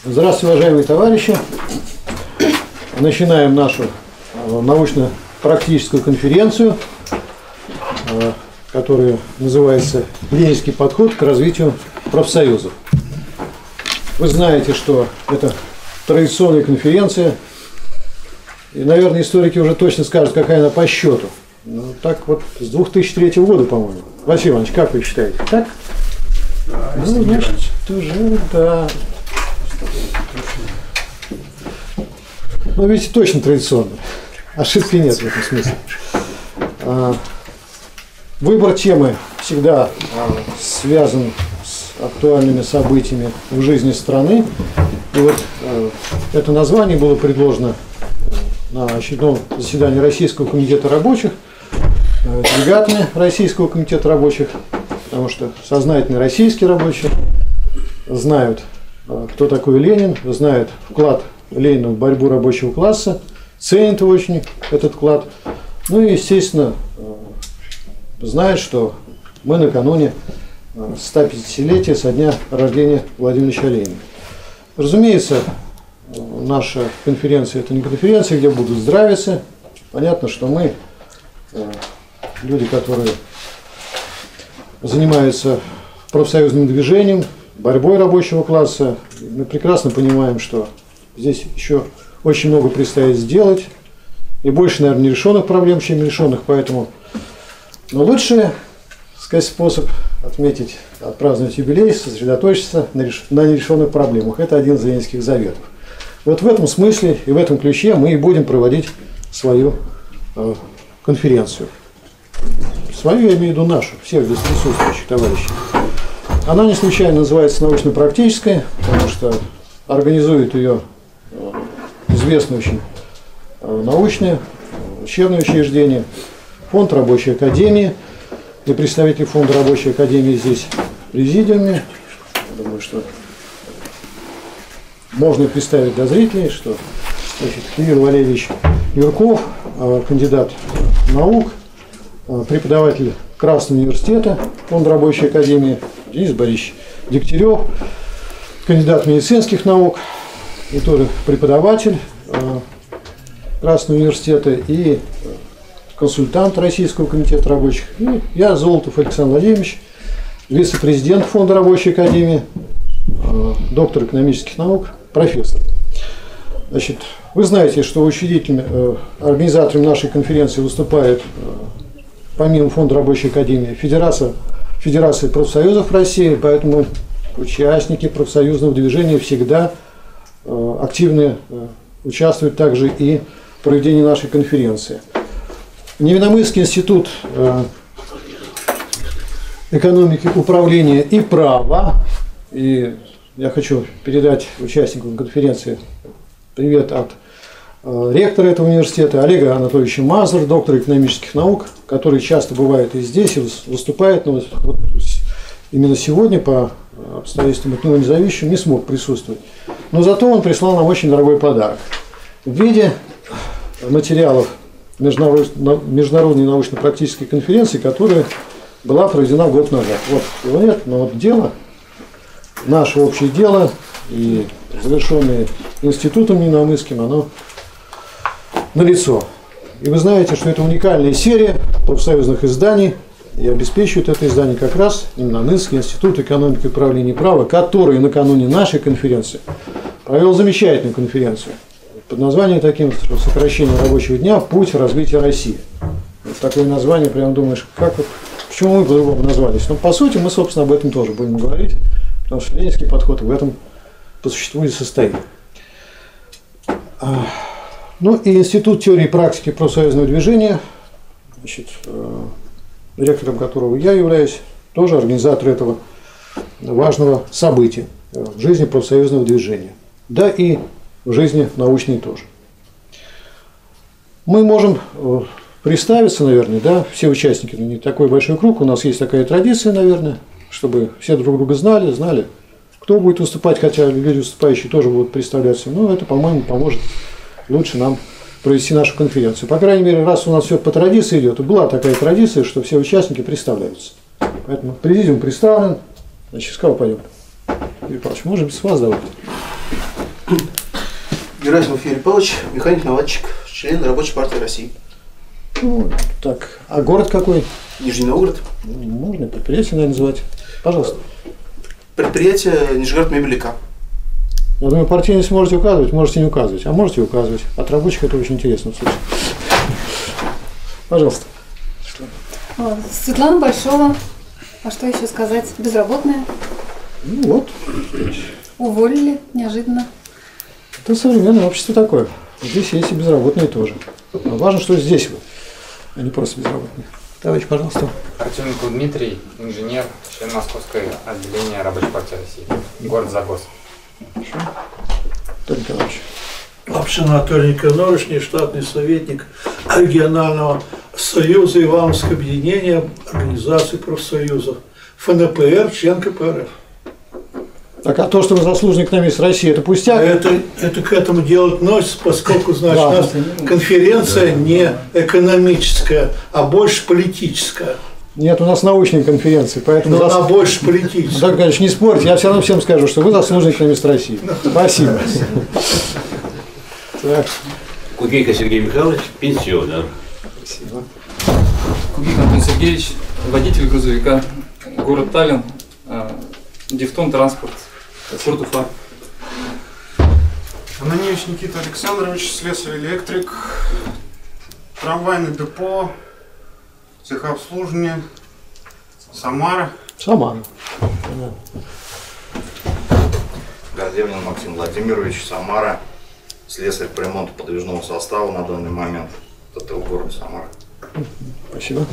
Здравствуйте, уважаемые товарищи! Начинаем нашу научно-практическую конференцию, которая называется «Ленинский подход к развитию профсоюзов». Вы знаете, что это традиционная конференция, и, наверное, историки уже точно скажут, какая она по счету. Ну, так вот, с 2003 года, по-моему. Василий Иванович, как вы считаете? Так? Да, ну, значит, уже, да. Ну, видите, точно традиционно. Ошибки нет в этом смысле. Выбор темы всегда связан с актуальными событиями в жизни страны. И вот это название было предложено на очередном заседании Российского комитета рабочих, делегатами Российского комитета рабочих, потому что сознательные российские рабочие знают, кто такой Ленин, знают вклад Ленина в борьбу рабочего класса, ценят очень этот вклад. Ну и, естественно, знают, что мы накануне 150-летия со дня рождения Владимира Ильича Ленина. Разумеется, наша конференция – это не конференция, где будут здравиться. Понятно, что мы, люди, которые занимаются профсоюзным движением, борьбой рабочего класса, мы прекрасно понимаем, что здесь еще очень много предстоит сделать, и больше, наверное, нерешенных проблем, чем решенных, поэтому но лучший, сказать, способ отметить, отпраздновать юбилей, сосредоточиться на нерешенных проблемах. Это один из ленинских заветов. Вот в этом смысле и в этом ключе мы и будем проводить свою конференцию. Свою, я имею в виду нашу, всех здесь присутствующих товарищей. Она не случайно называется научно-практической, потому что организует ее известное очень научное учебное учреждение, фонд Рабочей Академии, и представители фонда Рабочей Академии здесь в президиуме. Я думаю, что можно представить для зрителей, что Кирилл Валерьевич Юрков, кандидат наук, преподаватель Красного университета фонда Рабочей Академии, Денис Борисович Дегтярев, кандидат медицинских наук и тоже преподаватель Красного университета и консультант Российского комитета рабочих. И я, Золотов Александр Владимирович, вице-президент фонда Рабочей Академии, доктор экономических наук, профессор. Значит, вы знаете, что учредителем, организатором нашей конференции выступает, помимо фонда Рабочей Академии, Федерация профсоюзов России, поэтому участники профсоюзного движения всегда активно участвуют также и в проведении нашей конференции. Невиномысский институт экономики, управления и права, и я хочу передать участникам конференции привет от ректора этого университета Олега Анатольевича Мазур, доктора экономических наук, который часто бывает и здесь, и выступает, но вот именно сегодня по обстоятельствам от него независимым не смог присутствовать. Но зато он прислал нам очень дорогой подарок в виде материалов международной научно-практической конференции, которая была проведена год назад. Вот его нет, но вот дело, наше общее дело, и завершенное институтом Невиномысским, оно налицо. И вы знаете, что это уникальная серия профсоюзных изданий, и обеспечивает это издание как раз Невиномысский институт экономики, управления и права, который накануне нашей конференции провел замечательную конференцию под названием таким сокращением рабочего дня «Путь развития России». Вот такое название, прям думаешь, как вот, почему мы по-другому назвались? Но по сути мы, собственно, об этом тоже будем говорить, потому что ленинский подход в этом по существу и состоит. Ну и Институт теории и практики профсоюзного движения, значит, ректором которого я являюсь, тоже организатор этого важного события в жизни профсоюзного движения. Да и в жизни научной тоже. Мы можем представиться, наверное, да, все участники, не такой большой круг, у нас есть такая традиция, наверное, чтобы все друг друга знали, кто будет выступать, хотя люди выступающие тоже будут представляться. Но это, по-моему, поможет лучше нам провести нашу конференцию. По крайней мере, раз у нас все по традиции идет, и была такая традиция, что все участники представляются. Поэтому президиум представлен. Значит, с кого пойдем? Юрий Павлович, может быть, с вас давайте. Герасимов Юрий Павлович, механик-наладчик, член Рабочей партии России. Ну, так, а город какой? Нижний Новгород. Можно предприятие, наверное, называть. Пожалуйста. Предприятие Нижегород Мебель ИК. Я думаю, партийность можете указывать, можете не указывать, а можете указывать. От рабочих это очень интересно слушать. Пожалуйста. Светлана Большова. А что еще сказать? Безработная. Ну вот. Уволили неожиданно. Это современное общество такое. Здесь есть и безработные тоже. Но важно, что здесь вы, а не просто безработные. Товарищ, пожалуйста. Артеменко Дмитрий, инженер, член Московского отделения Рабочей партии России. Город Загос. Хорошо. Анатолий Николаевич. Лапшин Анатолий Николаевич, нештатный советник регионального союза Ивановского объединения организаций профсоюзов. ФНПР, член КПРФ. Так, а то, что вы заслуженный экономист России, это пустяк? Это к этому дело относится, поскольку, значит, у нас конференция не экономическая, а больше политическая. Нет, у нас научные конференции, поэтому... Но она больше политическая. Анатолий Николаевич, не спорьте, я все равно всем скажу, что вы заслуженный экономист России. Спасибо. Так. Кугейко Сергей Михайлович, пенсионер. Спасибо. Кугейко Антон Сергеевич, водитель грузовика, город Таллин, Дифтон транспорт, порт Уфа. Анониевич Никита Александрович, слесарь-электрик, трамвайное депо, техобслуживание, Самара. Самара. Гордевнин Максим Владимирович, Самара, слесарь по ремонту подвижного состава на данный момент. ТТУ города Самара. Спасибо.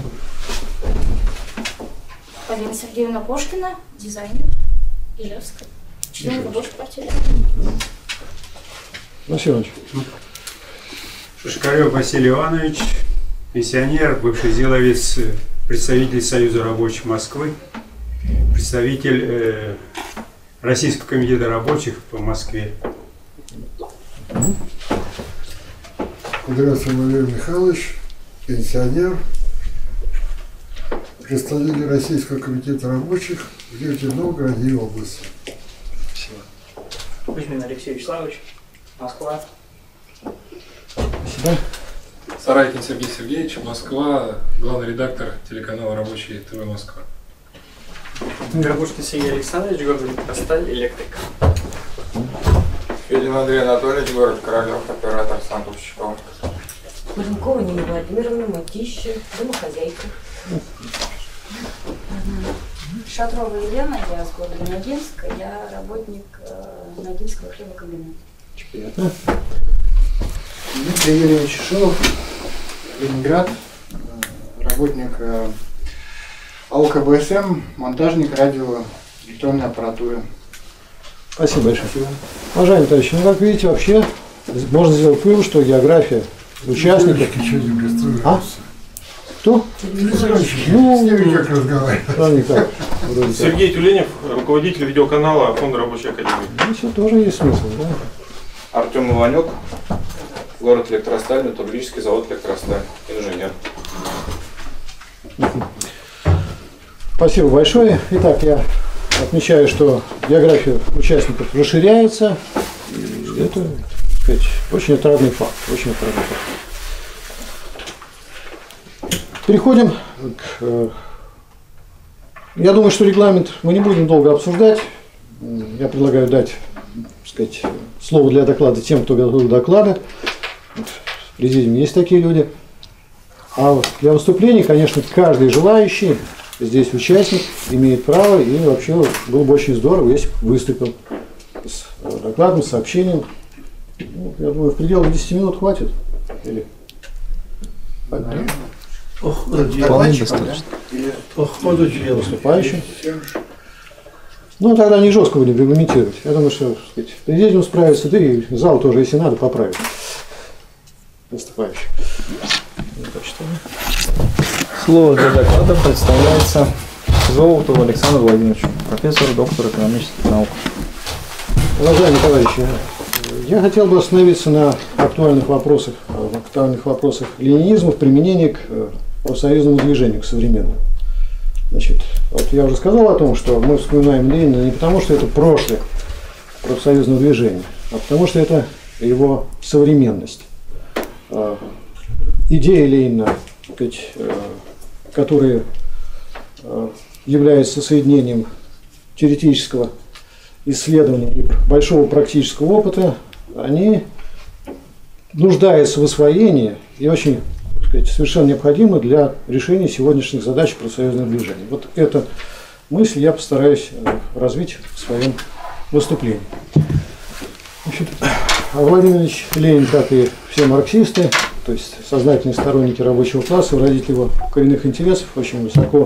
Полина Сергеевна Пушкина, дизайнер, Ижевская, член Рабочей партии. Василий Иванович. Шишкарев Василий Иванович, пенсионер, бывший деловец, представитель Союза рабочих Москвы, представитель Российского комитета рабочих по Москве. Кудрявцев Валерий Михайлович, пенсионер, представитель Российского комитета рабочих в Нижнем Новгороде и области. Кузьмин Алексей Вячеславович, Москва. Спасибо. Сарайкин Сергей Сергеевич, Москва, главный редактор телеканала «Рабочий ТВ Москва». Горбушкин Сергей Александрович, город Электросталь, электрик. Федин Андрей Анатольевич, город Королев, оператор Сантушечков. Куренкова Нина Владимировна, мытища, домохозяйка. Шатрова Елена, я с города Ногинска, я работник Ногинского хлебокомбината. Приятно. Дмитрий Юрьевич Шилов, Ленинград, работник АОКБСМ, монтажник радиоэлектронной аппаратуры. Спасибо большое. Уважаемые товарищи, ну как видите, вообще можно сделать вывод, что география участников... А? Кто? Ну, как разговаривать. Сергей Тюленев, руководитель видеоканала Фонда Рабочей Академии. Ну, все тоже есть смысл, да? Артем Иванюк, город Электросталь, металлургический завод Электросталь, инженер. Спасибо большое. Итак, я отмечаю, что география участников расширяется. И это, так сказать, очень отрадный факт. Очень отрадный факт. Переходим к... Я думаю, что регламент мы не будем долго обсуждать. Я предлагаю дать, так сказать, слово для доклада тем, кто готовил доклады. В президиуме есть такие люди. А для выступлений, конечно, каждый желающий, здесь участник, имеет право, и вообще было бы очень здорово, если бы выступил с докладом, с сообщением. Ну, я думаю, в пределах 10 минут хватит. Или... Вполне достаточно. По ходу дела. Выступающим. Ну, тогда не жестко будем регламентировать. Я думаю, что, так сказать, президиум справится, да и зал тоже, если надо, поправит. Выступающий. Слово для доклада представляется Золотову Александру Владимировичу, профессору, доктору экономических наук. Уважаемые товарищи, я хотел бы остановиться на актуальных вопросах ленинизма в применении к профсоюзному движению, к современному. Значит, вот я уже сказал о том, что мы вспоминаем Ленина не потому, что это прошлое, профсоюзного движения, а потому что это его современность. Идеи Ленина, которые являются соединением теоретического исследования и большого практического опыта, они нуждаются в освоении и очень, так сказать, совершенно необходимы для решения сегодняшних задач профсоюзного движения. Вот эту мысль я постараюсь развить в своем выступлении. Значит, Владимир Ильич Ленин, как и все марксисты, то есть сознательные сторонники рабочего класса, выразители его коренных интересов, очень высоко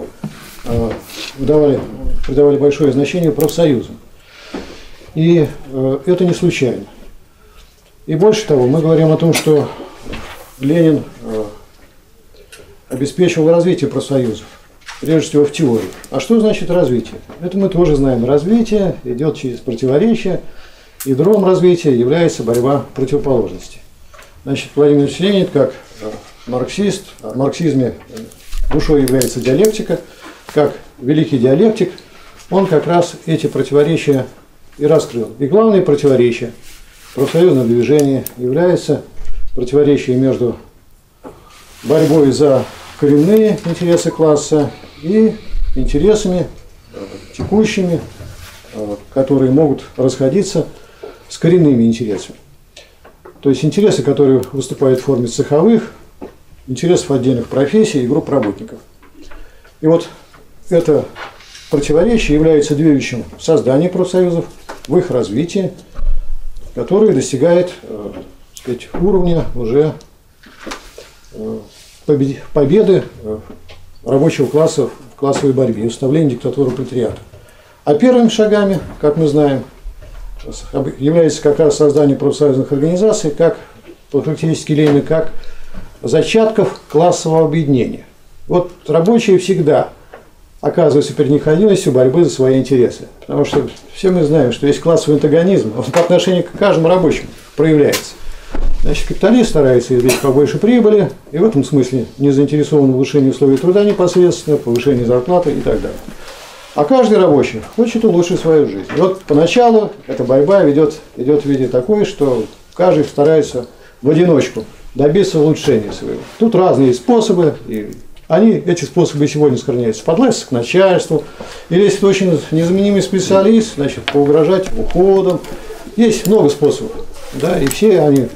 придавали большое значение профсоюзам. И это не случайно. И больше того, мы говорим о том, что Ленин обеспечивал развитие профсоюзов, прежде всего в теории. А что значит развитие? Это мы тоже знаем. Развитие идет через противоречия, ядром развития является борьба противоположностей. Значит, Владимир Ильич Ленин, как марксист, в марксизме душой является диалектика, как великий диалектик, он как раз эти противоречия и раскрыл. И главное противоречие профсоюзного движения является противоречие между борьбой за коренные интересы класса и интересами текущими, которые могут расходиться с коренными интересами. То есть интересы, которые выступают в форме цеховых, интересов отдельных профессий и групп работников. И вот это противоречие является движущим в создании профсоюзов, в их развитии, которое достигает, так сказать, уровня уже победы рабочего класса в классовой борьбе и установления диктатуры пролетариата. А первыми шагами, как мы знаем, является как раз создание профсоюзных организаций, как по характеристике Ленина, как зачатков классового объединения. Вот рабочие всегда оказываются перед необходимостью борьбы за свои интересы. Потому что все мы знаем, что есть классовый антагонизм, он по отношению к каждому рабочему проявляется. Значит, капиталист старается извлечь побольше прибыли, и в этом смысле не заинтересован в улучшении условий труда непосредственно, повышении зарплаты и так далее. А каждый рабочий хочет улучшить свою жизнь. И вот поначалу эта борьба идет в виде такой, что каждый старается в одиночку добиться улучшения своего. Тут разные способы, и эти способы сегодня сохраняются. Подлазиться к начальству, или если это очень незаменимый специалист, значит, поугрожать уходом. Есть много способов, да, и все они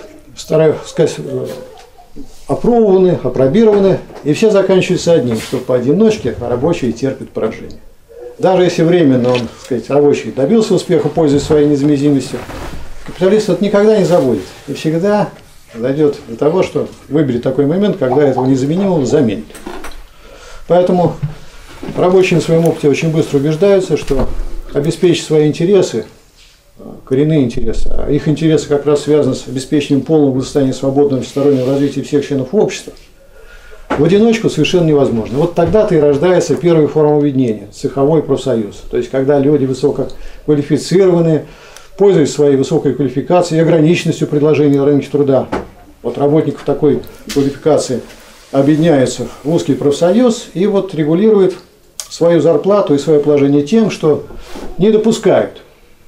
опробованы, апробированы, и все заканчиваются одним, что поодиночке рабочие терпят поражение. Даже если временно он, так сказать, рабочий добился успеха, пользуясь своей незаменимостью, капиталист это никогда не забудет. И всегда дойдет до того, что выберет такой момент, когда этого незаменимого заменит. Поэтому рабочие на своем опыте очень быстро убеждаются, что обеспечить свои интересы, коренные интересы, а их интересы как раз связаны с обеспечением полного благосостояния, свободного всестороннего развития всех членов общества, в одиночку совершенно невозможно. Вот тогда-то и рождается первая форма объединения – цеховой профсоюз. То есть, когда люди высококвалифицированные, пользуясь своей высокой квалификацией и ограниченностью предложения на рынке труда, вот работников такой квалификации объединяются в узкий профсоюз и вот регулируют свою зарплату и свое положение тем, что не допускают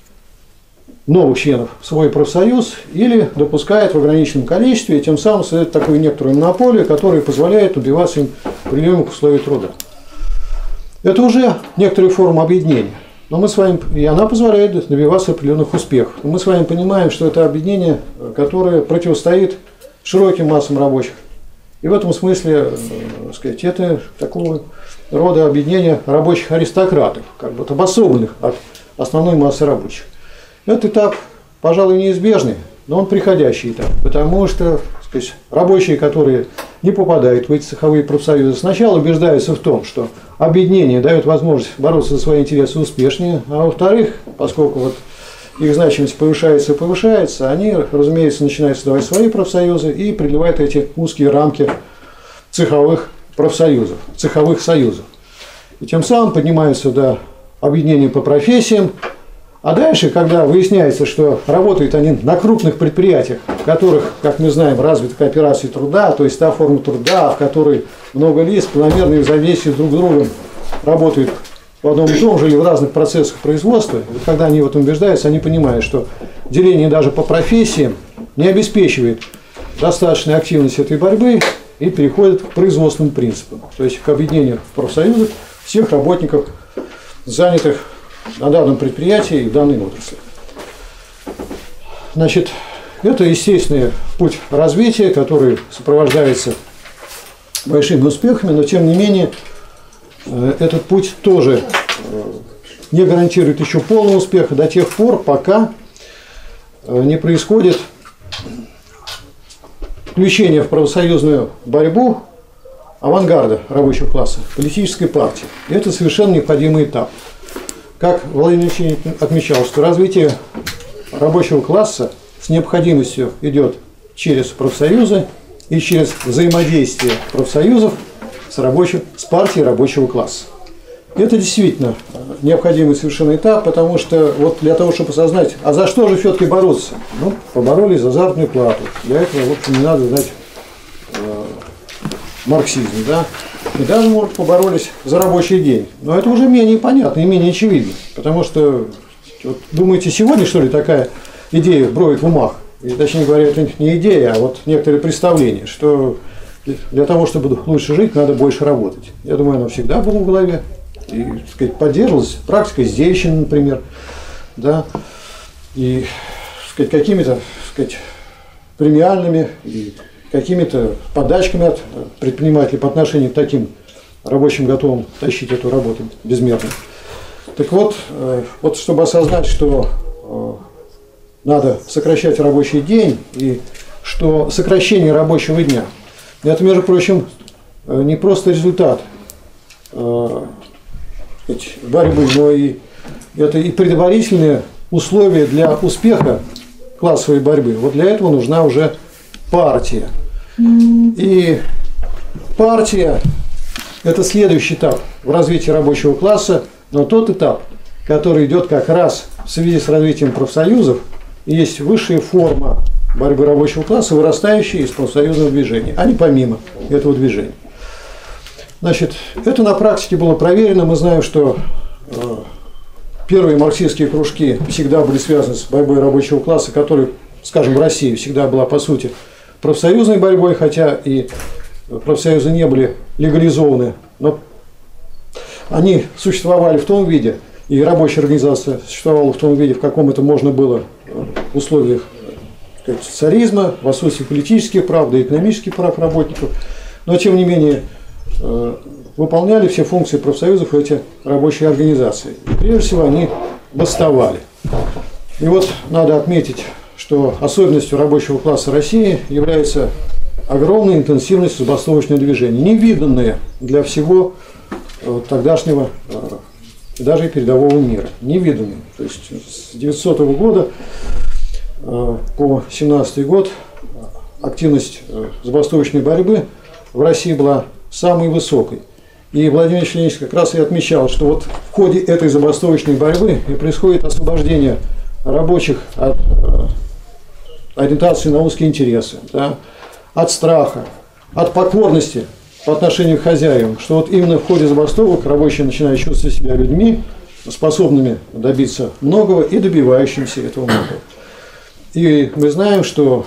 новых членов в свой профсоюз или допускают в ограниченном количестве, и тем самым создают такую некоторую монополию, которая позволяет убиваться им определенных условий труда. Это уже некоторая форма объединения, но мы с вами, и она позволяет добиваться определенных успехов. Но мы с вами понимаем, что это объединение, которое противостоит широким массам рабочих. И в этом смысле, так сказать, это такого рода объединение рабочих аристократов, как бы обособленных от основной массы рабочих. Этот этап, пожалуй, неизбежный, но он приходящий этап, потому что, так сказать, рабочие, которые не попадают в эти цеховые профсоюзы, сначала убеждаются в том, что объединение дает возможность бороться за свои интересы успешнее, а во-вторых, поскольку вот их значимость повышается и повышается, они, разумеется, начинают создавать свои профсоюзы и преодолевают эти узкие рамки цеховых профсоюзов, цеховых союзов. И тем самым поднимаются до объединения по профессиям. А дальше, когда выясняется, что работают они на крупных предприятиях, в которых, как мы знаем, развита кооперация труда, то есть та форма труда, в которой много лиц планомерно и в взаимодействии друг с другом работают в одном и том же или в разных процессах производства, вот когда они в этом убеждаются, они понимают, что деление даже по профессиям не обеспечивает достаточной активности этой борьбы и переходит к производственным принципам, то есть к объединению в профсоюзах всех работников, занятых на данном предприятии и в данной отрасли. Значит, это естественный путь развития, который сопровождается большими успехами, но тем не менее этот путь тоже не гарантирует еще полного успеха до тех пор, пока не происходит включение в профсоюзную борьбу авангарда рабочего класса, политической партии. И это совершенно необходимый этап. Как Владимир Ильич отмечал, что развитие рабочего класса с необходимостью идет через профсоюзы и через взаимодействие профсоюзов с партией рабочего класса. Это действительно необходимый совершенно этап, потому что вот для того, чтобы осознать, а за что же все-таки бороться? Ну, поборолись за заработную плату. Для этого, в общем, не надо знать марксизм, да? И даже, может, поборолись за рабочий день. Но это уже менее понятно и менее очевидно. Потому что, вот, думаете, сегодня, что ли, такая идея броет в умах? И, точнее говоря, это не идея, а вот некоторые представления, что для того, чтобы лучше жить, надо больше работать. Я думаю, оно всегда было в голове. И, так сказать, поддерживалась практикой Здейщины, например, да, и, так сказать, какими-то, так сказать, премиальными и какими-то подачками от предпринимателей по отношению к таким рабочим, готовым тащить эту работу безмерно. Так вот, вот чтобы осознать, что надо сокращать рабочий день и что сокращение рабочего дня – это, между прочим, не просто результат борьбы, но и это и предварительные условия для успеха классовой борьбы. Вот для этого нужна уже партия. И партия – это следующий этап в развитии рабочего класса, но тот этап, который идет как раз в связи с развитием профсоюзов, и есть высшая форма борьбы рабочего класса, вырастающая из профсоюзного движения, а не помимо этого движения. Значит, это на практике было проверено. Мы знаем, что первые марксистские кружки всегда были связаны с борьбой рабочего класса, которая, скажем, в России всегда была, по сути, профсоюзной борьбой, хотя и профсоюзы не были легализованы, но они существовали в том виде, и рабочая организация существовала в том виде, в каком это можно было в условиях, так сказать, социализма, в отсутствии политических прав, да и экономических прав работников, но тем не менее выполняли все функции профсоюзов эти рабочие организации. И прежде всего они бастовали. И вот надо отметить, что особенностью рабочего класса России является огромная интенсивность забастовочного движения, невиданная для всего тогдашнего даже и передового мира. Невиданная. То есть с 900 года по 17 год активность забастовочной борьбы в России была самой высокой. И Владимир Ильич как раз и отмечал, что вот в ходе этой забастовочной борьбы и происходит освобождение рабочих от ориентации на узкие интересы, да, от страха, от покорности по отношению к хозяевам, что вот именно в ходе забастовок рабочие начинают чувствовать себя людьми, способными добиться многого и добивающимся этого многого. И мы знаем, что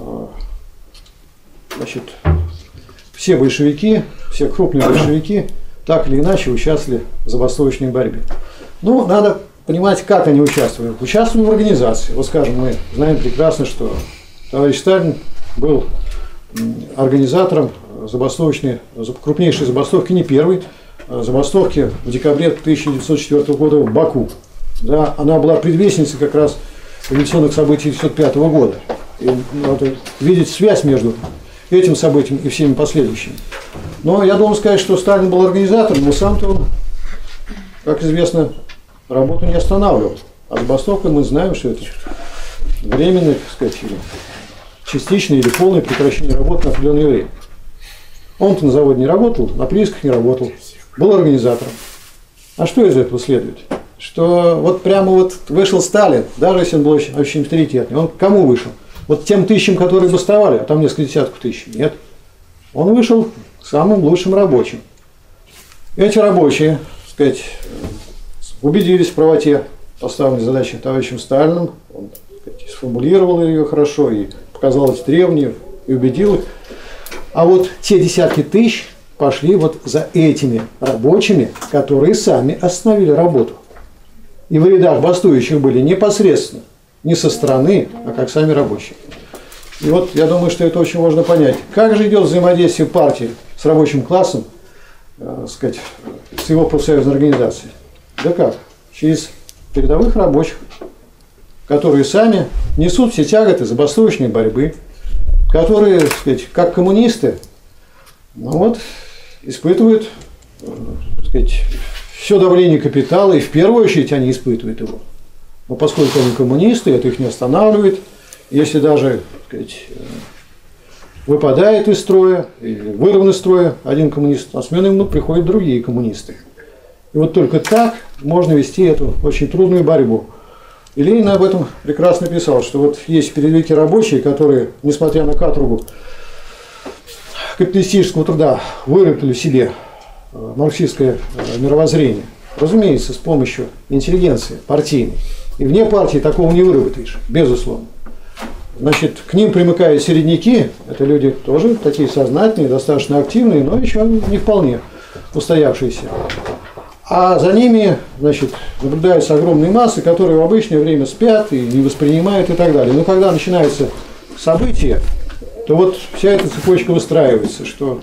значит, все большевики, все крупные большевики так или иначе участвовали в забастовочной борьбе. Ну, надо понимать, как они участвовали. Участвовали в организации. Вот, скажем, мы знаем прекрасно, что товарищ Сталин был организатором крупнейшей забастовки, не первой, забастовки в декабре 1904 года в Баку. Да, она была предвестницей как раз революционных событий 1905 года. И надо видеть связь между этим событием и всеми последующими. Но я должен сказать, что Сталин был организатором, но сам-то он, как известно, работу не останавливал. А забастовка, мы знаем, что это временное, так сказать, или частичное или полное прекращение работы на определенное время. Он-то на заводе не работал, на приисках не работал, был организатором. А что из этого следует? Что вот прямо вот вышел Сталин, даже если он был очень авторитетный, он к кому вышел? Вот тем тысячам, которые бастовали, а там несколько десятков тысяч, нет. Он вышел к самым лучшим рабочим. Эти рабочие, так сказать, убедились в правоте поставленной задачи товарищем Сталиным. Он, так сказать, сформулировал ее хорошо и показал эти требования, и убедил их. А вот те десятки тысяч пошли вот за этими рабочими, которые сами остановили работу. И в рядах бастующих были непосредственно, не со стороны, а как сами рабочие. И вот я думаю, что это очень важно понять. Как же идет взаимодействие партии с рабочим классом, сказать, с его профсоюзной организацией? Да как? Через передовых рабочих, которые сами несут все тяготы забастовочной борьбы, которые, так сказать, как коммунисты, ну вот, испытывают, так сказать, все давление капитала, и в первую очередь они испытывают его. Но поскольку они коммунисты, это их не останавливает. Если даже, так сказать, выпадает из строя, или вырван из строя один коммунист, на смену ему приходят другие коммунисты. И вот только так можно вести эту очень трудную борьбу. И Ленин об этом прекрасно писал, что вот есть передовики рабочие, которые, несмотря на каторгу капиталистического труда, выработали в себе марксистское мировоззрение. Разумеется, с помощью интеллигенции партийной. И вне партии такого не выработаешь, безусловно. Значит, к ним примыкают середняки, это люди тоже такие сознательные, достаточно активные, но еще не вполне устоявшиеся. А за ними, значит, наблюдаются огромные массы, которые в обычное время спят и не воспринимают и так далее. Но когда начинаются события, то вот вся эта цепочка выстраивается, что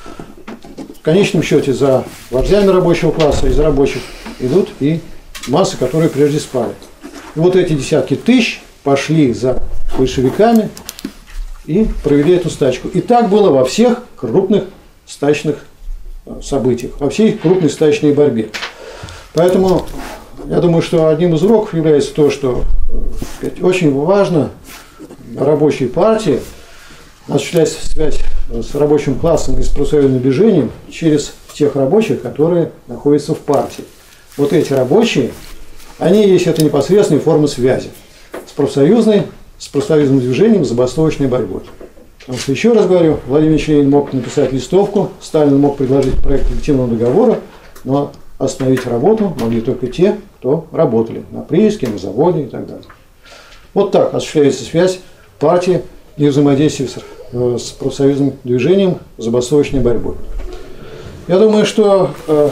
в конечном счете за вождями рабочего класса и за рабочих идут и массы, которые прежде спали. И вот эти десятки тысяч пошли за большевиками и провели эту стачку. И так было во всех крупных стачных событиях, во всей крупной стачной борьбе. Поэтому я думаю, что одним из уроков является то, что, сказать, очень важно рабочей партии осуществлять связь с рабочим классом и с профсоюзным движением через тех рабочих, которые находятся в партии. Вот эти рабочие, они есть это непосредственная форма связи с профсоюзным движением, забастовочной борьбой. Потому что, еще раз говорю, Владимир Ильич Ленин мог написать листовку, Сталин мог предложить проект коллективного договора, но остановить работу могли только те, кто работали на прииске, на заводе и так далее. Вот так осуществляется связь партии и взаимодействие с профсоюзным движением, забастовочной борьбой. Я думаю, что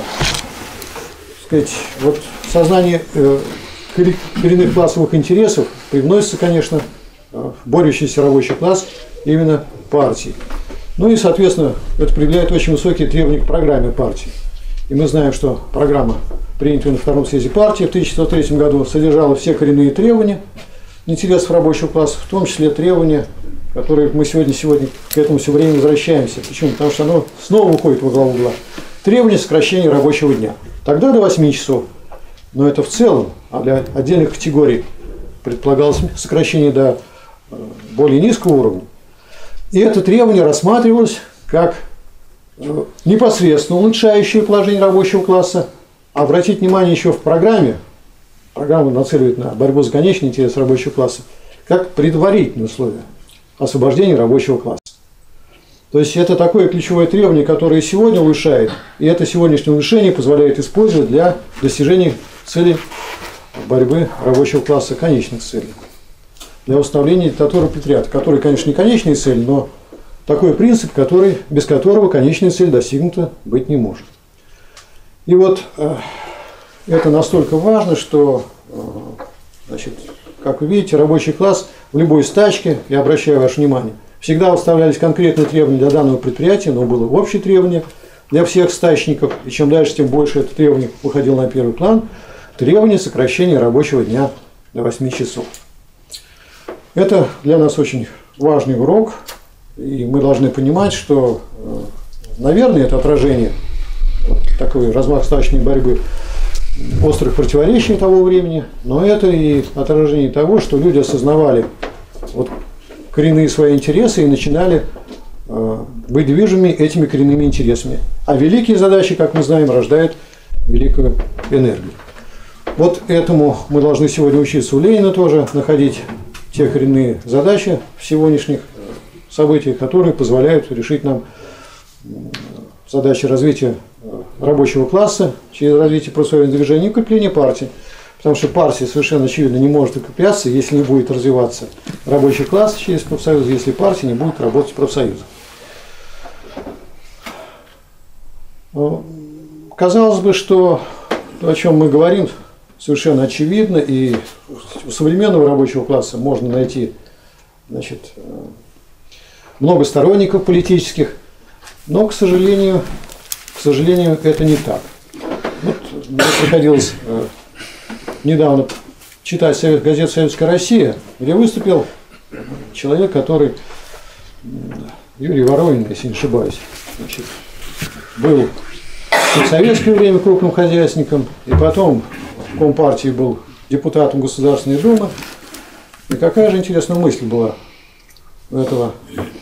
сказать, вот сознание коренных классовых интересов привносится, конечно, в борющийся рабочий класс именно партии. Ну и, соответственно, это определяет очень высокие требования к программе партии. И мы знаем, что программа, принятая на Втором съезде партии в 1903 году, содержала все коренные требования интересов рабочего класса, в том числе требования, которые мы сегодня к этому все время возвращаемся. Почему? Потому что оно снова выходит во главу угла. Требования сокращения рабочего дня. Тогда до 8 часов. Но это в целом, а для отдельных категорий предполагалось сокращение до более низкого уровня. И это требование рассматривалось как непосредственно улучшающее положение рабочего класса. Обратить внимание еще в программа нацеливает на борьбу за конечный интерес рабочего класса, как предварительное условие освобождения рабочего класса. То есть это такое ключевое требование, которое сегодня улучшает, и это сегодняшнее улучшение позволяет использовать для достижения целей борьбы рабочего класса, конечных целей. Для установления диктатуры пролетариата, который, конечно, не конечная цель, но такой принцип, без которого конечная цель достигнута быть не может. И вот это настолько важно, что, значит, как вы видите, рабочий класс в любой стачке, я обращаю ваше внимание, всегда выставлялись конкретные требования для данного предприятия, но было общее требование для всех стачников, и чем дальше, тем больше это требование выходило на первый план, требование сокращения рабочего дня до 8 часов. Это для нас очень важный урок, и мы должны понимать, что, наверное, это отражение такой размах стачной борьбы, острых противоречий того времени, но это и отражение того, что люди осознавали вот коренные свои интересы и начинали быть движимыми этими коренными интересами. А великие задачи, как мы знаем, рождают великую энергию. Вот этому мы должны сегодня учиться у Ленина тоже, находить те коренные задачи в сегодняшних событиях, которые позволяют решить нам задачи развития рабочего класса через развитие профсоюзного движения и укрепление партии. Потому что партия совершенно очевидно не может укрепляться, если не будет развиваться рабочий класс через профсоюз, если партия не будет работать в профсоюзах. Казалось бы, что то, о чем мы говорим, совершенно очевидно, и у современного рабочего класса можно найти, значит, много сторонников политических, но, к сожалению, это не так. Вот мне приходилось недавно читать газету «Советская Россия», где выступил человек, который, Юрий Воронин, если не ошибаюсь, значит, был в советское время крупным хозяйственником, и потом в Компартии был депутатом Государственной Думы. И какая же интересная мысль была у этого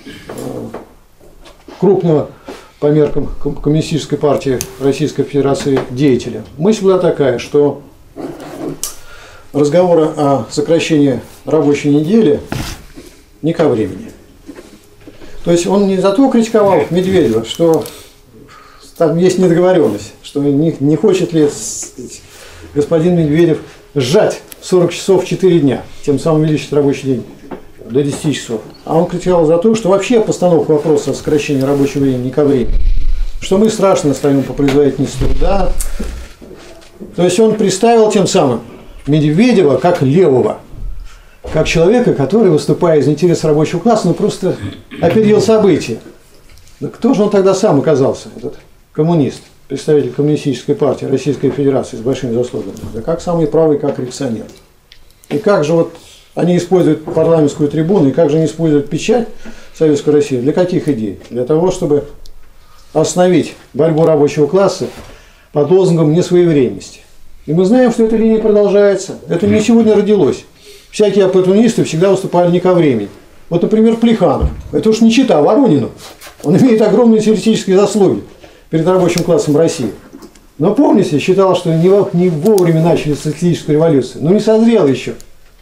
крупного по меркам Коммунистической партии Российской Федерации деятеля. Мысль была такая, что разговоры о сокращении рабочей недели не ко времени. То есть он не зато критиковал Медведева, что там есть недоговоренность, что не хочет ли господин Медведев сжать 40 часов в 4 дня, тем самым увеличить рабочий день до 10 часов. А он критиковал за то, что вообще постановка вопроса о сокращении рабочего времени не ко времени, что мы страшно стоим по производительности труда. То есть он представил тем самым Медведева как левого, как человека, который, выступая из интереса рабочего класса, ну просто опередил события. Да кто же он тогда сам оказался, этот коммунист, представитель Коммунистической партии Российской Федерации с большими заслугами? Да как самый правый, как реакционер. И как же вот они используют парламентскую трибуну, и как же они используют печать Советской России? Для каких идей? Для того, чтобы остановить борьбу рабочего класса под лозунгом несвоевременности. И мы знаем, что эта линия продолжается. Это не сегодня родилось. Всякие оппортунисты всегда выступали не ко времени. Вот, например, Плеханов. Это уж не чита Воронину. Он имеет огромные теоретические заслуги перед рабочим классом России. Но помните, считал, что не вовремя начали социалистическую революцию. Но не созрела еще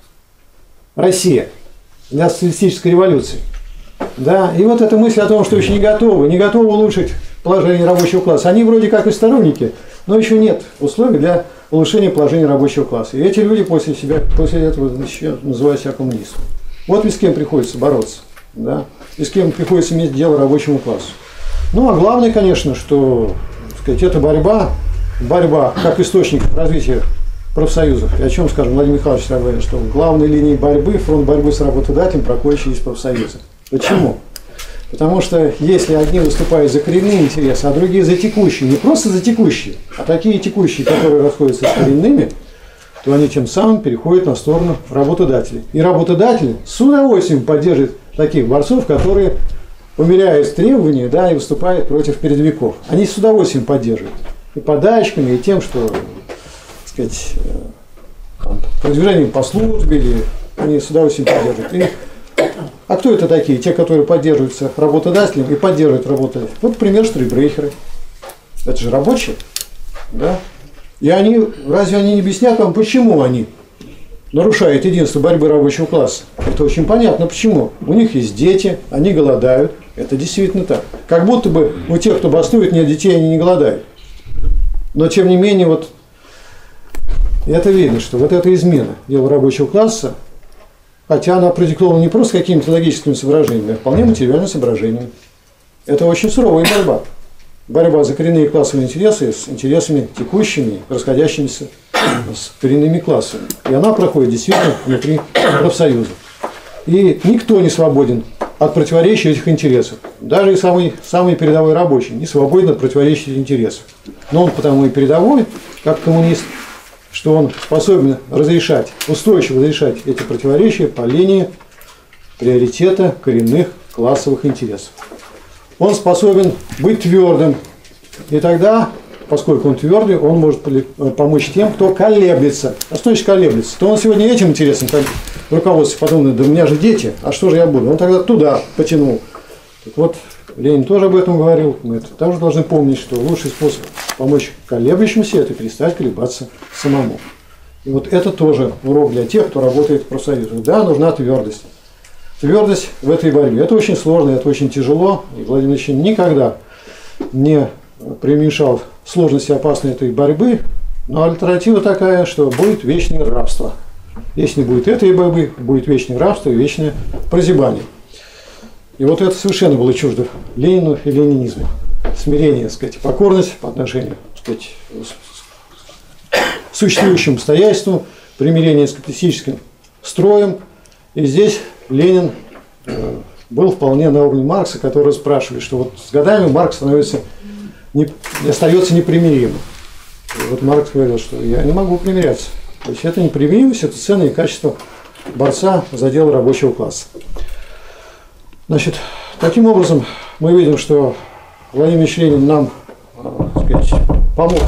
Россия для социалистической революции. Да? И вот эта мысль о том, что еще не готовы улучшить положение рабочего класса. Они вроде как и сторонники, но еще нет условий для улучшения положения рабочего класса. И эти люди после этого называют себя коммунистами. Вот и с кем приходится бороться. Да? И с кем приходится иметь дело рабочему классу. Ну, а главное, конечно, что, так сказать, это борьба как источник развития профсоюзов. И о чем, скажем, Владимир Михайлович говорит, что главной линией борьбы, фронт борьбы с работодателем проходит через профсоюзы. Почему? Потому что если одни выступают за коренные интересы, а другие за текущие, не просто за текущие, а такие текущие, которые расходятся с коренными, то они тем самым переходят на сторону работодателей. И работодатели с удовольствием поддерживают таких борцов, которые умеряют требования, да, и выступают против передовиков. Они с удовольствием поддерживают. И подачками, и тем, что, так сказать, продвижением по службе, или они с удовольствием поддерживают. А кто это такие? Те, которые поддерживаются работодателем и поддерживают работодателя. Вот пример штрейкбрехеры. Это же рабочие. Да? И разве они не объяснят вам, почему они нарушают единство борьбы рабочего класса? Это очень понятно, почему. У них есть дети, они голодают. Это действительно так. Как будто бы у тех, кто бастует, нет детей, они не голодают. Но тем не менее, вот это видно, что вот эта измена дела рабочего класса, хотя она продиктована не просто какими-то логическими соображениями, а вполне материальными соображениями. Это очень суровая борьба. Борьба за коренные классовые интересы с интересами текущими, расходящимися с коренными классами. И она проходит действительно внутри профсоюза. И никто не свободен от противоречия этих интересов. Даже и самый передовой рабочий не свободен от противоречия этих интересов. Но он потому и передовой, как коммунист, что он способен устойчиво разрешать эти противоречия по линии приоритета коренных классовых интересов. Он способен быть твердым, и тогда, поскольку он твердый, он может помочь тем, кто колеблется. А что значит колеблется? То он сегодня этим интересом, как руководство подумает, да у меня же дети, а что же я буду? Он тогда туда потянул. Так вот, Ленин тоже об этом говорил. Мы это тоже должны помнить, что лучший способ помочь колеблющимся – это перестать колебаться самому. И вот это тоже урок для тех, кто работает в профсоюзах. Да, нужна твердость. Твердость в этой борьбе. Это очень сложно, это очень тяжело. И Владимир Ильич никогда не преуменьшал сложности и опасности этой борьбы, но альтернатива такая, что будет вечное рабство. Если не будет этой борьбы, будет вечное рабство и вечное прозябание. И вот это совершенно было чуждо Ленину и ленинизму. Смирение, так сказать, покорность по отношению, так сказать, к существующим обстоятельствам, примирение с капиталистическим строем. И здесь Ленин был вполне на уровне Маркса, который спрашивает, что вот с годами Маркс остается непримиримым. И вот Маркс говорил, что я не могу примиряться. То есть это непримиримость, это ценные качества борца за дело рабочего класса. Значит, таким образом мы видим, что Владимир Ильич Ленин нам, так сказать, помог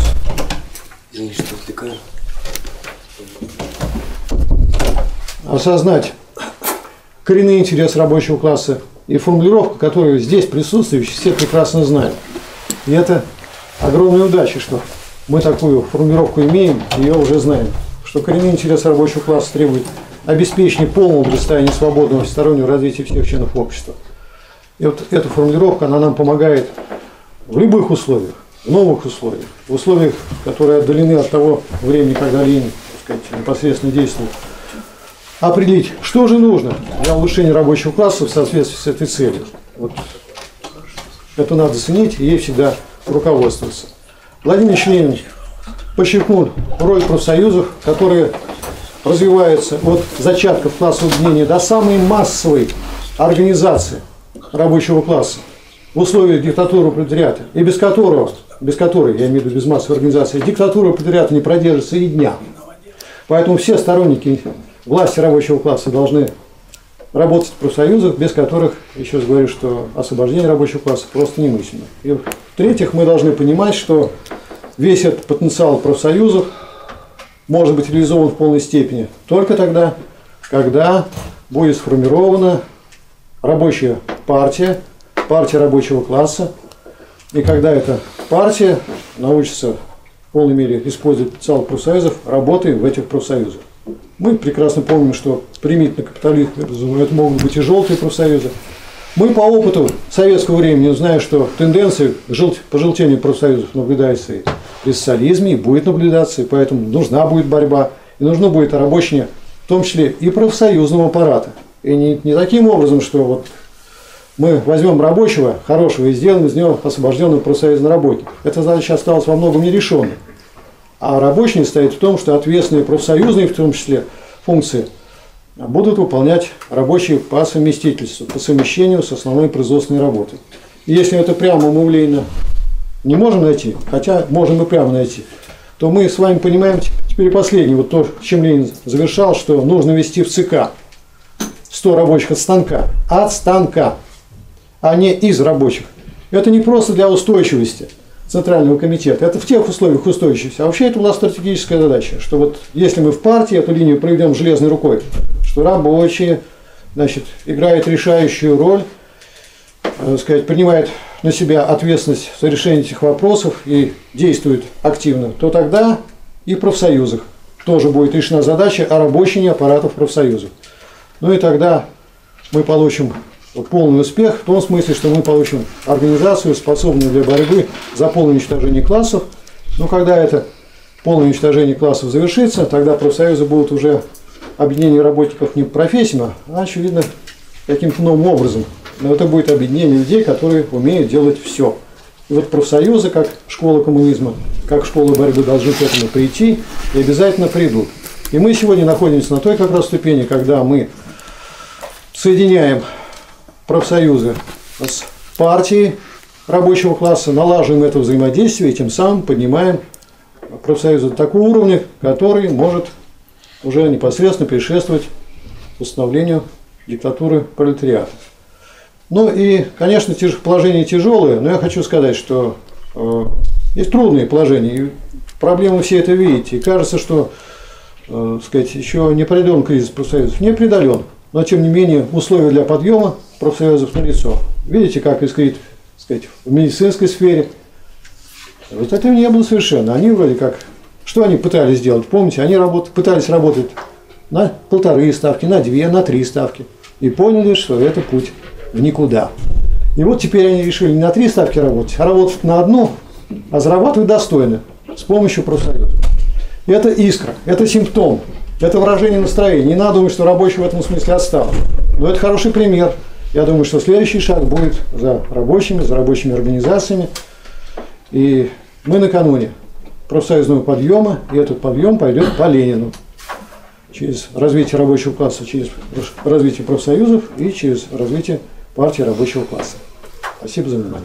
осознать коренные интересы рабочего класса и формулировку, которую здесь присутствующие все прекрасно знают. И это огромная удача, что мы такую формулировку имеем, ее уже знаем, что коренные интересы рабочего класса требуют обеспечения полного благосостояния свободного всестороннего развития всех членов общества. И вот эта формулировка, она нам помогает в любых условиях, в новых условиях, в условиях, которые отдалены от того времени, когда Ленин, так сказать, непосредственно действовал, определить, что же нужно для улучшения рабочего класса в соответствии с этой целью. Вот. Это надо ценить и ей всегда руководствоваться. Владимир Ильич Ленин подчеркнул роль профсоюзов, которые развиваются от зачатков классового объединения до самой массовой организации рабочего класса в условиях диктатуры пролетариата, и без которой, я имею в виду без массовой организации, диктатура пролетариата не продержится и дня. Поэтому все сторонники власти рабочего класса должны работать в профсоюзах, без которых, еще раз говорю, что освобождение рабочего класса просто немыслимо. И в-третьих, мы должны понимать, что весь этот потенциал профсоюзов может быть реализован в полной степени только тогда, когда будет сформирована рабочая партия, партия рабочего класса, и когда эта партия научится в полной мере использовать потенциал профсоюзов, работая в этих профсоюзах. Мы прекрасно помним, что примитивно капитализм это могут быть и желтые профсоюзы. Мы по опыту советского времени знаем, что тенденция к пожелтению профсоюзов наблюдается и при социализме, и будет наблюдаться, и поэтому нужна будет борьба, и нужно будет орабощение, в том числе и профсоюзного аппарата. И не таким образом, что вот мы возьмем рабочего, хорошего, и сделаем из него освобожденного профсоюзного работника. Эта задача осталась во многом нерешенной. А рабочий стоит в том, что ответственные профсоюзные, в том числе, функции будут выполнять рабочие по совместительству, по совмещению с основной производственной работой. И если это прямо мы у Ленина не можем найти, хотя можем и прямо найти, то мы с вами понимаем теперь последнее, вот то, чем Ленин завершал, что нужно вести в ЦК 100 рабочих от станка, а не из рабочих. Это не просто для устойчивости Центрального комитета, это в тех условиях устойчивости. А вообще это была стратегическая задача, что вот если мы в партии эту линию проведем железной рукой, что рабочие, значит, играют решающую роль, сказать, принимают на себя ответственность за решение этих вопросов и действуют активно, то тогда и в профсоюзах тоже будет решена задача о рабочении аппаратов профсоюзов. Ну и тогда мы получим полный успех в том смысле, что мы получим организацию, способную для борьбы за полное уничтожение классов. Но когда это полное уничтожение классов завершится, тогда профсоюзы будут уже объединение работников не по профессиям, а, очевидно, каким-то новым образом. Но это будет объединение людей, которые умеют делать все. И вот профсоюзы, как школа коммунизма, как школа борьбы, должны к этому прийти и обязательно придут. И мы сегодня находимся на той как раз ступени, когда мы соединяем профсоюзы с партией рабочего класса, налаживаем это взаимодействие и тем самым поднимаем профсоюзы до такого уровня, который может уже непосредственно предшествовать установлению диктатуры пролетариата. Ну и, конечно, положения тяжелые, но я хочу сказать, что есть трудные положения, и проблемы все это видите. И кажется, что сказать, еще не преодолен кризис профсоюзов. Не преодолен, но тем не менее условия для подъема профсоюзов налицо. Видите, как искрит, сказать, в медицинской сфере. Вот этого не было совершенно. Они вроде как, что они пытались сделать? Помните, они пытались работать на 1,5 ставки, на 2, на 3 ставки. И поняли, что это путь в никуда. И вот теперь они решили не на 3 ставки работать, а работать на 1, а зарабатывать достойно с помощью профсоюза. Это искра, это симптом, это выражение настроения. Не надо думать, что рабочий в этом смысле отстал. Но это хороший пример. Я думаю, что следующий шаг будет за рабочими организациями. И мы накануне профсоюзного подъема, и этот подъем пойдет по Ленину. Через развитие рабочего класса, через развитие профсоюзов и через развитие партии рабочего класса. Спасибо за внимание.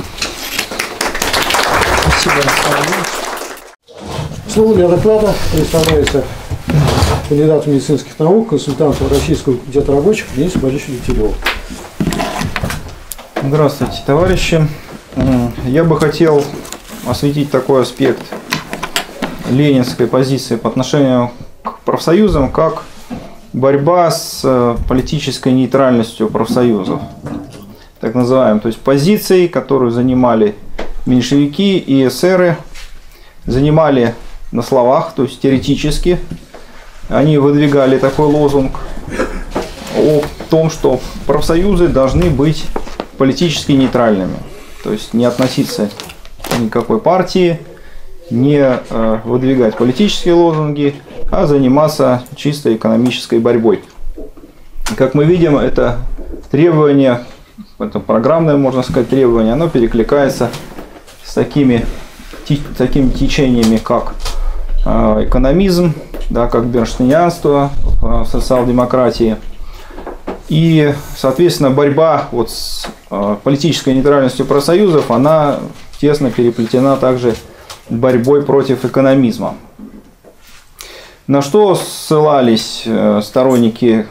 Спасибо, Александр. Слово для доклада представляется кандидату медицинских наук, консультанту Российского комитета рабочих Денису Борисовичу Дегтяреву. Здравствуйте, товарищи. Я бы хотел осветить такой аспект ленинской позиции по отношению к профсоюзам, как борьба с политической нейтральностью профсоюзов, так называемой, то есть позицией, которую занимали меньшевики и эсеры, занимали на словах, то есть теоретически. Они выдвигали такой лозунг о том, что профсоюзы должны быть политически нейтральными, то есть не относиться к никакой партии, не выдвигать политические лозунги, а заниматься чисто экономической борьбой. Как мы видим, это требование, это программное, можно сказать, требование, оно перекликается с такими течениями, как экономизм, да, как бернштейнианство в социал-демократии. И, соответственно, борьба вот с политической нейтральностью профсоюзов, она тесно переплетена также борьбой против экономизма. На что ссылались сторонники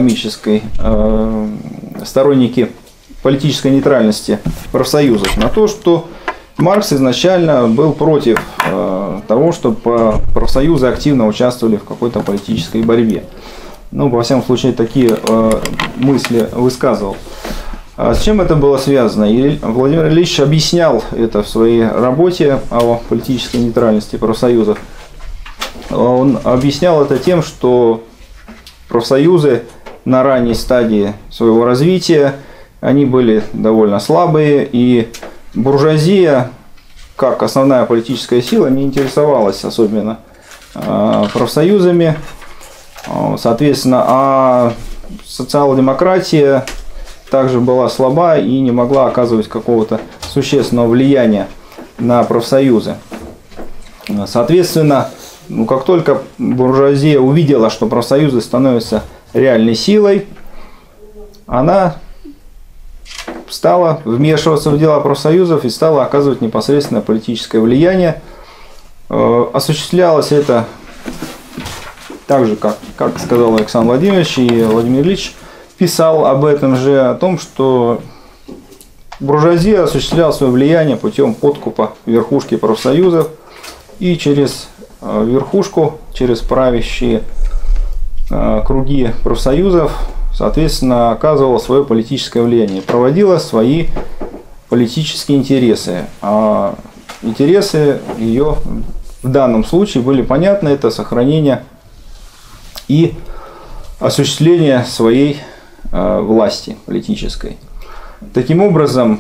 сторонники политической нейтральности профсоюзов? На то, что Маркс изначально был против того, чтобы профсоюзы активно участвовали в какой-то политической борьбе. Ну, во всяком случае, такие мысли высказывал. А с чем это было связано? И Владимир Ильич объяснял это в своей работе о политической нейтральности профсоюзов. Он объяснял это тем, что профсоюзы на ранней стадии своего развития, они были довольно слабые, и буржуазия, как основная политическая сила, не интересовалась особенно профсоюзами. Соответственно, а социал-демократия также была слаба и не могла оказывать какого-то существенного влияния на профсоюзы. Соответственно, как только буржуазия увидела, что профсоюзы становятся реальной силой, она стала вмешиваться в дела профсоюзов и стала оказывать непосредственное политическое влияние. Осуществлялось это так же, как сказал Александр Владимирович, и Владимир Ильич писал об этом же, о том, что буржуазия осуществляла свое влияние путем подкупа верхушки профсоюзов, и через верхушку, через правящие круги профсоюзов, соответственно, оказывала свое политическое влияние, проводила свои политические интересы. А интересы ее в данном случае были понятны: это сохранение и осуществление своей власти политической. Таким образом,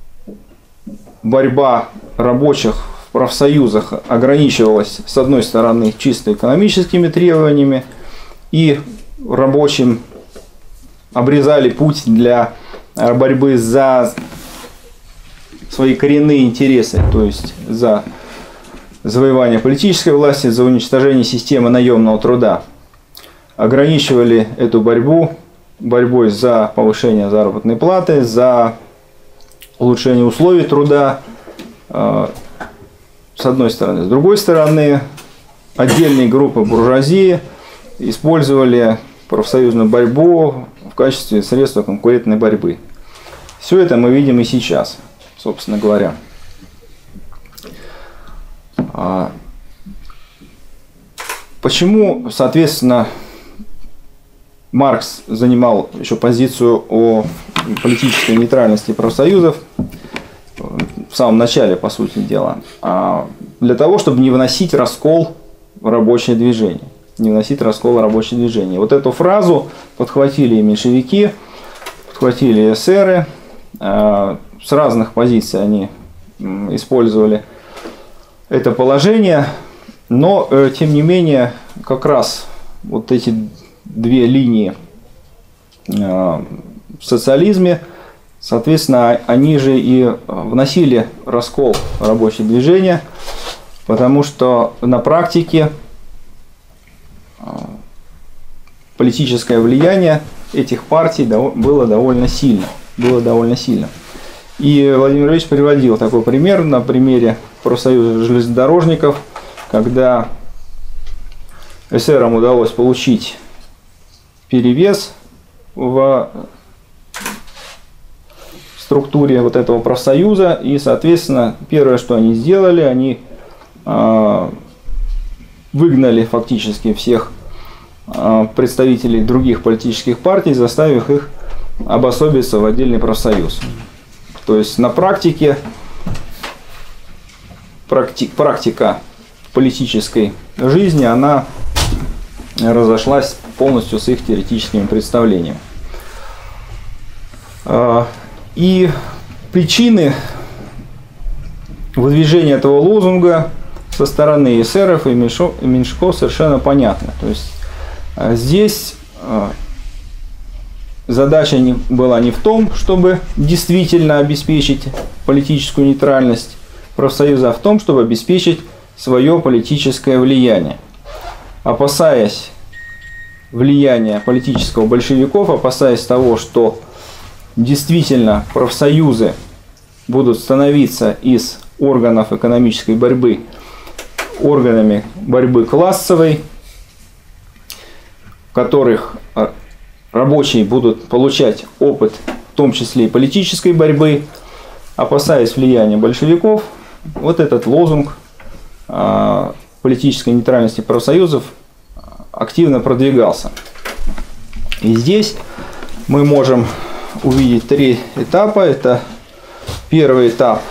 борьба рабочих в профсоюзах ограничивалась, с одной стороны, чисто экономическими требованиями, и рабочим обрезали путь для борьбы за свои коренные интересы, то есть за завоевание политической власти, за уничтожение системы наемного труда. Ограничивали эту борьбу борьбой за повышение заработной платы, за улучшение условий труда, с одной стороны. С другой стороны, отдельные группы буржуазии использовали профсоюзную борьбу в качестве средства конкурентной борьбы. Все это мы видим и сейчас, собственно говоря. Почему, соответственно, Маркс занимал еще позицию о политической нейтральности профсоюзов в самом начале, по сути дела? Для того, чтобы не вносить раскол в рабочее движение. Не вносить раскол в рабочее движение. Вот эту фразу подхватили и меньшевики, подхватили и эсеры. С разных позиций они использовали это положение, но тем не менее как раз вот эти две линии в социализме, соответственно, они же и вносили раскол в рабочее движение, потому что на практике политическое влияние этих партий было довольно сильно. И Владимир Ильич приводил такой пример на примере профсоюза железнодорожников, когда эсерам удалось получить перевес в структуре вот этого профсоюза, и, соответственно, первое, что они сделали, они выгнали фактически всех представителей других политических партий, заставив их обособиться в отдельный профсоюз. То есть на практике практика политической жизни, она разошлась полностью с их теоретическими представлениями. И причины выдвижения этого лозунга со стороны эсеров и меньшевиков совершенно понятны. То есть здесь задача была не в том, чтобы действительно обеспечить политическую нейтральность профсоюза, а в том, чтобы обеспечить свое политическое влияние. Опасаясь влияния политического большевиков, опасаясь того, что действительно профсоюзы будут становиться из органов экономической борьбы органами борьбы классовой, в которых рабочие будут получать опыт, в том числе и политической борьбы, опасаясь влияния большевиков, вот этот лозунг политической нейтральности профсоюзов активно продвигался. И здесь мы можем увидеть три этапа. Это первый этап,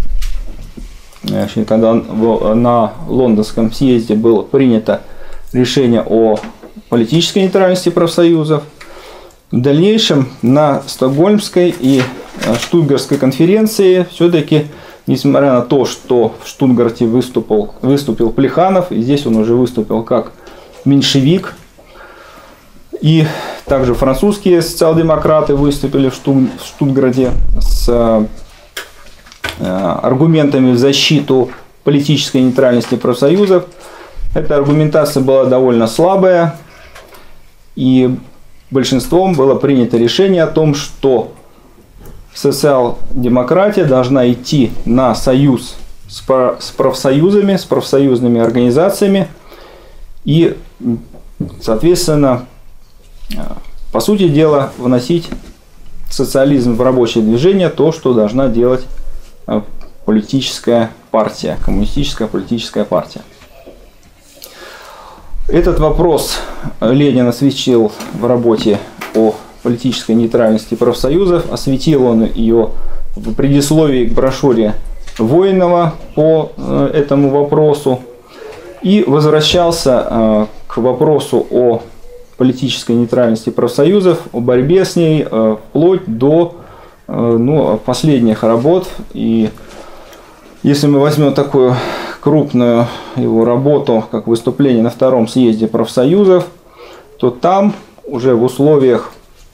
когда на Лондонском съезде было принято решение о политической нейтральности профсоюзов. В дальнейшем на Стокгольмской и Штутгартской конференции все-таки, несмотря на то, что в Штутгарте выступил Плеханов, и здесь он уже выступил как меньшевик, и также французские социал-демократы выступили в Штутгарте с аргументами в защиту политической нейтральности профсоюзов. Эта аргументация была довольно слабая, и большинством было принято решение о том, что социал-демократия должна идти на союз с профсоюзами, с профсоюзными организациями и, соответственно, по сути дела, вносить социализм в рабочее движение, то, что должна делать политическая партия, коммунистическая политическая партия. Этот вопрос Ленин осветил в работе о политической нейтральности профсоюзов. Осветил он ее в предисловии к брошюре Воинова по этому вопросу. И возвращался к вопросу о политической нейтральности профсоюзов, о борьбе с ней вплоть до последних работ. И если мы возьмем такую крупную его работу, как выступление на втором съезде профсоюзов, то там уже в условиях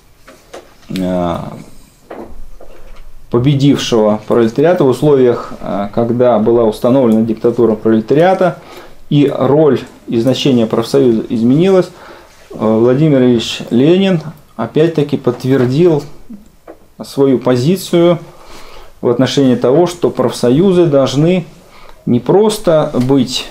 победившего пролетариата, в условиях, когда была установлена диктатура пролетариата и роль и значение профсоюза изменилось, Владимир Ильич Ленин опять-таки подтвердил свою позицию в отношении того, что профсоюзы должны не просто быть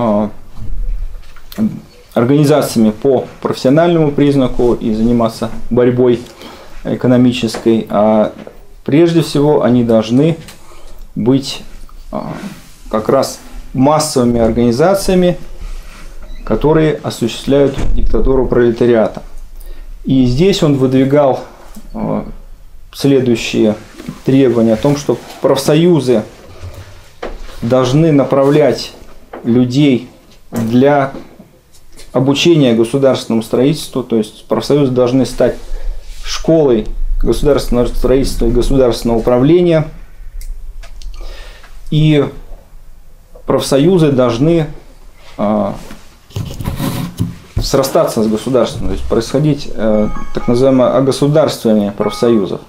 организациями по профессиональному признаку и заниматься борьбой экономической, а прежде всего они должны быть как раз массовыми организациями, которые осуществляют диктатуру пролетариата. И здесь он выдвигал следующие требования о том, что профсоюзы должны направлять людей для обучения государственному строительству, то есть профсоюзы должны стать школой государственного строительства и государственного управления. И профсоюзы должны срастаться с государством, то есть происходить так называемое огосударствление профсоюзов.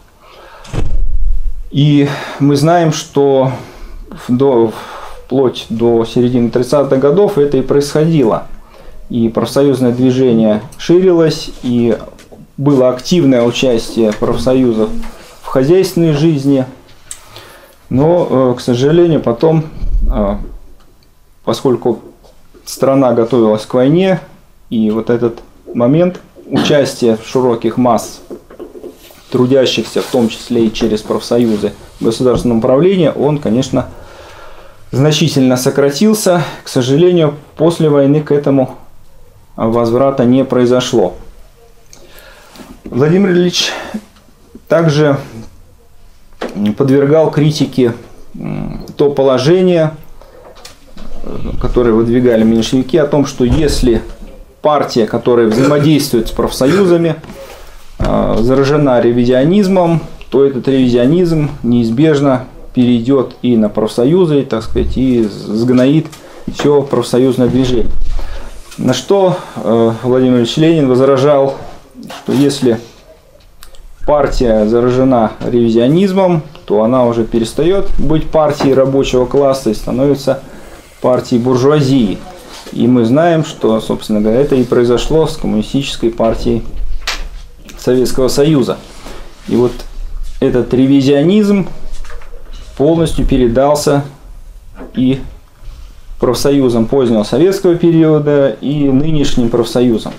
И мы знаем, что вплоть до середины 30-х годов это и происходило. И профсоюзное движение ширилось, и было активное участие профсоюзов в хозяйственной жизни. Но, к сожалению, потом, поскольку страна готовилась к войне, и вот этот момент участия широких масс трудящихся, в том числе и через профсоюзы в государственном управлении, он, конечно, значительно сократился. К сожалению, после войны к этому возврата не произошло. Владимир Ильич также подвергал критике то положение, которое выдвигали меньшевики, о том, что если партия, которая взаимодействует с профсоюзами, заражена ревизионизмом, то этот ревизионизм неизбежно перейдет и на профсоюзы, так сказать, и сгноит все профсоюзное движение. На что Владимир Ильич Ленин возражал, что если партия заражена ревизионизмом, то она уже перестает быть партией рабочего класса и становится партией буржуазии. И мы знаем, что, собственно говоря, это и произошло с коммунистической партией Советского Союза. И вот этот ревизионизм полностью передался и профсоюзам позднего советского периода, и нынешним профсоюзам.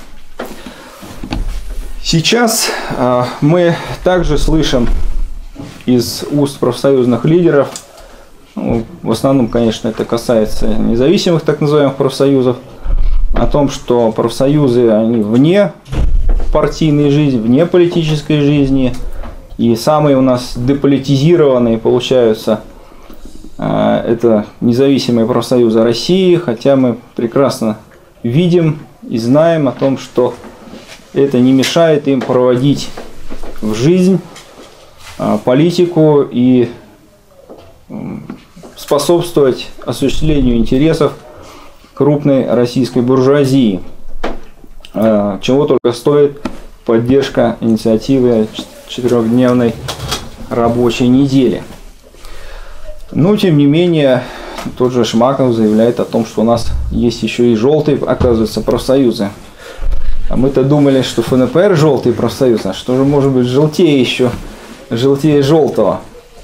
Сейчас мы также слышим из уст профсоюзных лидеров, ну, в основном, конечно, это касается независимых так называемых профсоюзов, о том, что профсоюзы, они вне партийной жизни, вне политической жизни, и самые у нас деполитизированные получаются это независимые профсоюзы России, хотя мы прекрасно видим и знаем о том, что это не мешает им проводить в жизнь политику и способствовать осуществлению интересов крупной российской буржуазии, чего только стоит поддержка инициативы 4-дневной рабочей недели. Но, тем не менее, тот же Шмаков заявляет о том, что у нас есть еще и желтые, оказывается, профсоюзы. А мы-то думали, что ФНПР желтый профсоюз, а что же может быть желтее еще, желтее желтого?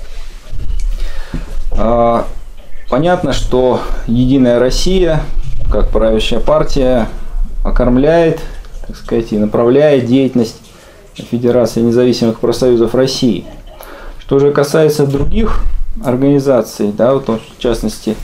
Понятно, что Единая Россия, как правящая партия, окормляет, так сказать, и направляет деятельность Федерации независимых профсоюзов России. Что же касается других организаций, да, вот в частности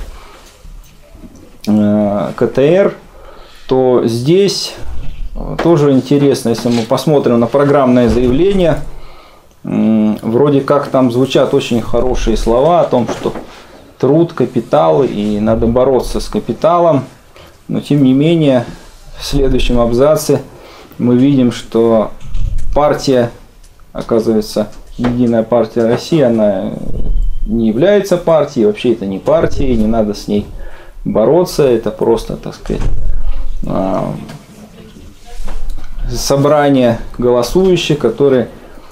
КТР, то здесь тоже интересно, если мы посмотрим на программное заявление, вроде как там звучат очень хорошие слова о том, что труд, капитал, и надо бороться с капиталом, но тем не менее в следующем абзаце мы видим, что партия, оказывается, Единая партия России, она не является партией, вообще это не партия, не надо с ней бороться, это просто, так сказать, собрание голосующих, которые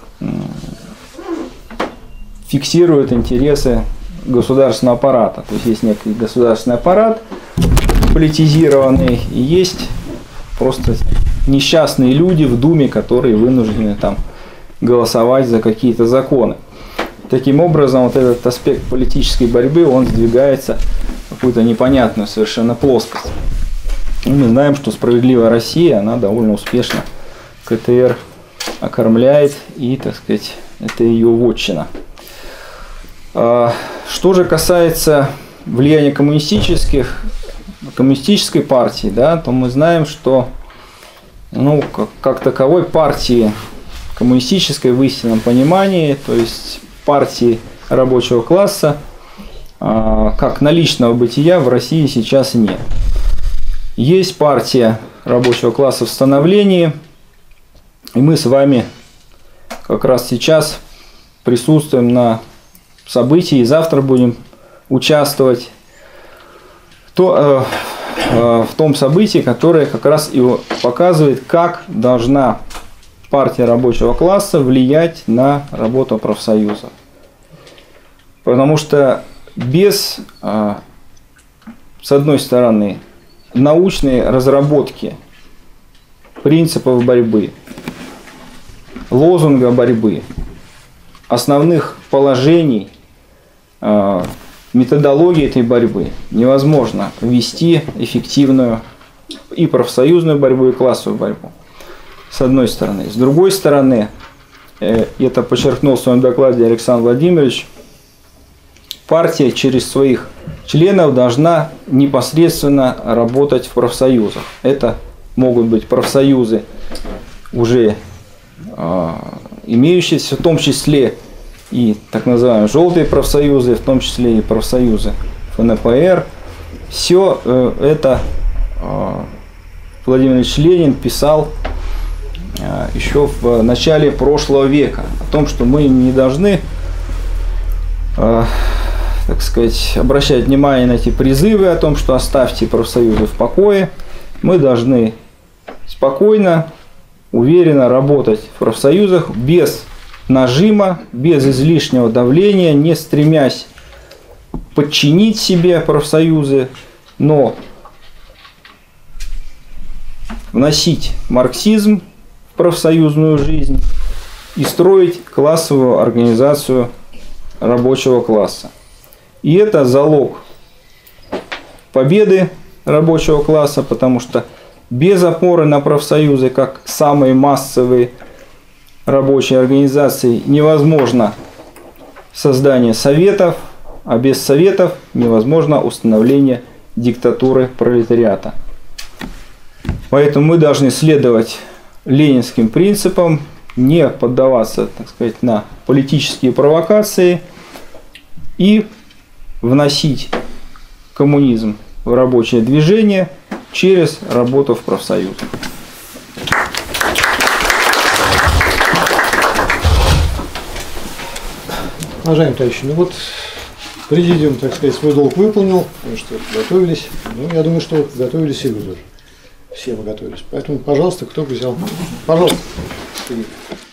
фиксируют интересы государственного аппарата. То есть есть некий государственный аппарат политизированный, и есть просто несчастные люди в Думе, которые вынуждены там голосовать за какие-то законы. Таким образом, вот этот аспект политической борьбы, он сдвигается в какую-то непонятную совершенно плоскость. И мы знаем, что «Справедливая Россия», она довольно успешно КТР окормляет, и, так сказать, это ее вотчина. Что же касается влияния коммунистической партии, да, то мы знаем, что ну, как таковой партии коммунистической в истинном понимании, то есть партии рабочего класса, как наличного бытия в России сейчас нет. Есть партия рабочего класса в становлении, и мы с вами как раз сейчас присутствуем на событии, и завтра будем участвовать в том событии, которое как раз и показывает, как должна партия рабочего класса влиять на работу профсоюзов. Потому что без, с одной стороны, научной разработки принципов борьбы, лозунга борьбы, основных положений, методологии этой борьбы невозможно вести эффективную и профсоюзную борьбу, и классовую борьбу. С одной стороны. С другой стороны, это подчеркнул в своем докладе Александр Владимирович, партия через своих членов должна непосредственно работать в профсоюзах. Это могут быть профсоюзы, уже имеющиеся, в том числе и так называемые желтые профсоюзы, в том числе и профсоюзы ФНПР. Все это Владимир Ильич Ленин писал еще в начале прошлого века, о том, что мы не должны, так сказать, обращать внимание на эти призывы о том, что оставьте профсоюзы в покое. Мы должны спокойно, уверенно работать в профсоюзах без нажима, без излишнего давления, не стремясь подчинить себе профсоюзы, но вносить марксизм в профсоюзную жизнь и строить классовую организацию рабочего класса. И это залог победы рабочего класса, потому что без опоры на профсоюзы, как самые массовые рабочие организации, невозможно создание советов, а без советов невозможно установление диктатуры пролетариата. Поэтому мы должны следовать ленинским принципам, не поддаваться, так сказать, на политические провокации и вносить коммунизм в рабочее движение через работу в профсоюзах. Уважаемые товарищи, ну вот президиум, так сказать, свой долг выполнил, потому что готовились. Ну, я думаю, что готовились и вы тоже. Все мы готовились. Поэтому, пожалуйста, кто бы взял. Пожалуйста.